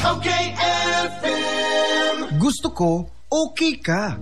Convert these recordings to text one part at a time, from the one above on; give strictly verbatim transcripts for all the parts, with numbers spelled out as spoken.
Okay F M. Gusto ko, okay ka.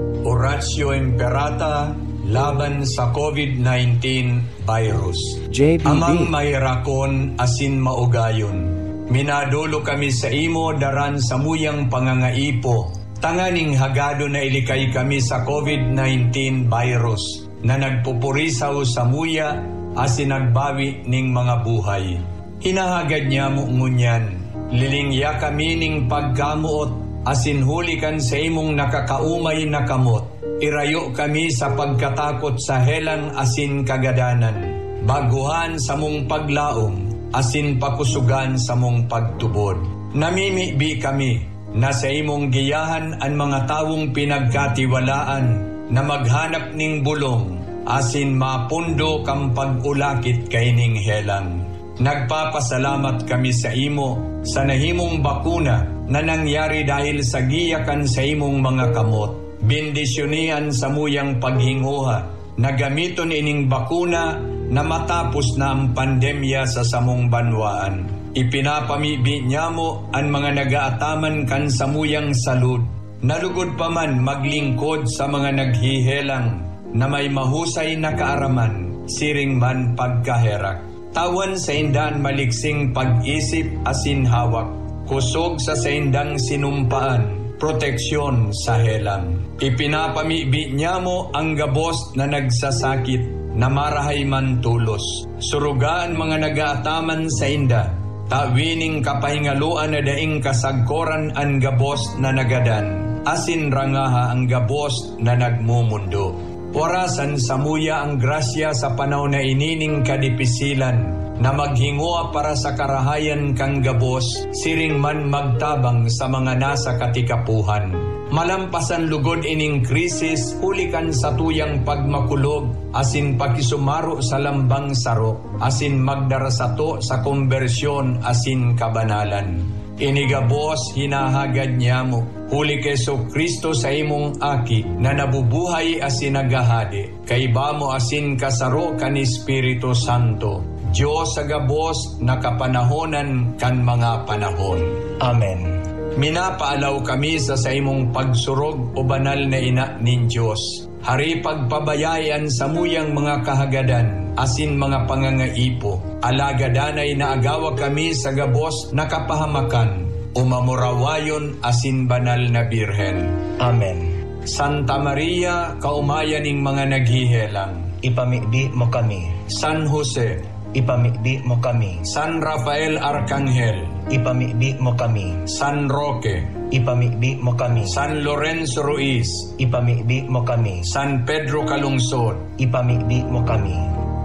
Oratio Imperata laban sa COVID nineteen virus. J B B. Amang mayrakon asin maugayon. Minadulo kami sa imo daran sa muyang pangangaipo. Tanganing hagado na ilikay kami sa COVID nineteen virus na nagpupurisaw sa muya asin nagbawi ning mga buhay. Hinahagad niya mo ngunyan. Lilingya kami ning pagkamuot asin hulikan sa imong nakakaumay na kamot. Irayo kami sa pagkatakot sa helang asin kagadanan. Baguhan sa mong paglaom, asin pakusugan sa mong pagtubod. Namimibi kami na sa imong giyahan ang mga tawong pinagkatiwalaan na maghanap ning bulong, asin mapundo kang pag-ulakit kay ning helang. Nagpapasalamat kami sa imo sa nahimong bakuna na nangyari dahil sa giyakan sa imong mga kamot. Bendisyonian sa muyang paghinguha na gamiton ining bakuna na matapos na ang pandemya sa samong banwaan. Ipinapamibi niya mo ang mga nagaataman kan sa muyang salud. Nalugod pa man maglingkod sa mga naghihelang na may mahusay na kaaraman, siring man pagkaherak. Tawan sa indang maliksing pag-isip asin hawak, kusog sa saindang sinumpaan, proteksyon sa helang. Ipinapamibi niya mo ang gabos na nagsasakit, na marahay man tulos. Surugaan mga nagaataman sa inda, tawining kapahingaluan na daing kasagkoran ang gabos na nagadan, asin rangaha ang gabos na nagmumundo. Warasan sa muya ang grasya sa panahon na inining kadipisilan, na maghingua para sa karahayan kang gabos, siring man magtabang sa mga nasa katikapuhan. Malampasan lugod ining krisis, hulikan sa tuyang pagmakulog, asin pakisumaro sa lambang saro, asin magdarasato sa konbersyon asin kabanalan. Inigabos hinahagad niya mo, huli keso Kristo sa imong aki, na nabubuhay asin nagahadi, kay bamo asin kasaro kan Espiritu Santo. Diyos sa gabos na kapanahonan kan mga panahon. Amen. Minapaalaw kami sa sa imong pagsurog o banal na ina nin Diyos. Hari pagpabayayan sa muyang mga kahagadan, asin mga pangangaipo. Alagadanay na agawa kami sa gabos na kapahamakan, umamurawayon asin banal na Birhen. Amen. Santa Maria, kaumayaning mga naghihelang, ipamibi mo kami. San Jose, ipamibi mo kami. San Rafael Arcangel, ipamibi mo kami. San Roque, ipamibi mo kami. San Lorenzo Ruiz, ipamibi mo kami. San Pedro Calungsod, ipamibi mo kami.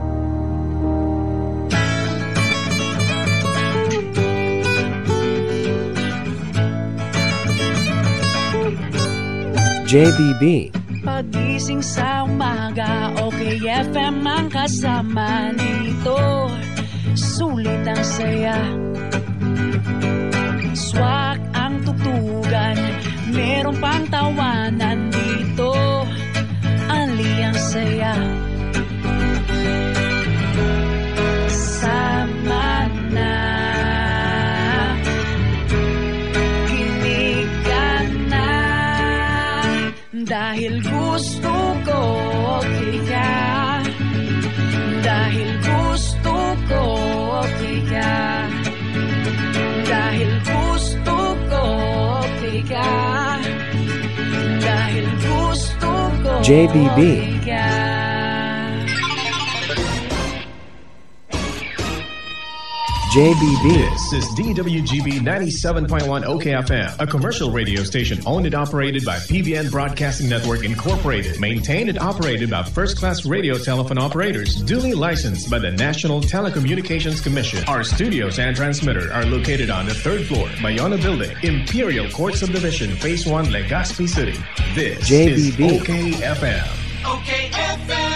J B B. Pagising sa umaga, okay F M ang kasama nito. Sulit ang saya, swak ang tutugan, meron pang tawanan dito. Ali ang saya, sama na. Dahil gusto ko ka, dahil gusto ko ka, dahil gusto ko ka, dahil gusto ko J B B. ka. J B B. This is D W G B ninety-seven point one O K F M, a commercial radio station owned and operated by P B N Broadcasting Network Incorporated, maintained and operated by first-class radio telephone operators, duly licensed by the National Telecommunications Commission. Our studios and transmitter are located on the third floor, Bayona Building, Imperial Court Subdivision, Phase one, Legazpi City. This J B B. is O K F M. Okay F M.